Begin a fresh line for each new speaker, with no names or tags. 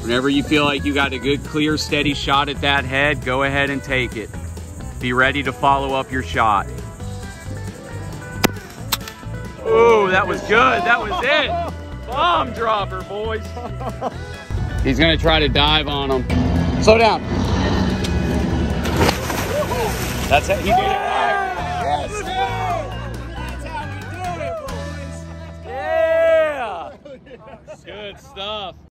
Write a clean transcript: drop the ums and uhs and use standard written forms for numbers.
Whenever you feel like you got a good, clear, steady shot at that head, go ahead and take it. Be ready to follow up your shot. Ooh, that was good. That was it. Bomb dropper, boys. He's gonna try to dive on him. Slow down. That's it. He did it right. Yes.
That's how we do it, boys.
Yeah. Good stuff.